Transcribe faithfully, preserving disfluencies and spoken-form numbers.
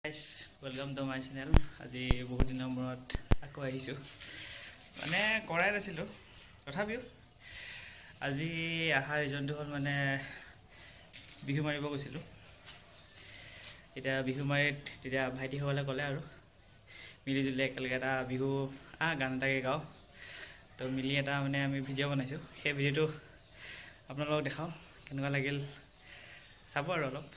Guys, welcome to my channel. আজি বহুত দিনৰ মূৰত আকৌ আহিছো মানে কৰাই নাছিলো তথাপিও আজি আহাৰ ৰিজনটো হ'ল মানে বিহু মাৰিব গৈছিলো এতিয়া বিহু মাৰিত তেতিয়া ভাইটি হ'লে ক'লে আৰু মিলি জুলি একেলগে এটা বিহু আ গান এটাকে গাও তো মিলি এটা মানে আমি ভিডিঅ' বনাইছো সেই ভিডিঅ'টো আপোনালোকক দেখাও কেনেকুৱা লাগিল চাব আৰু অলপ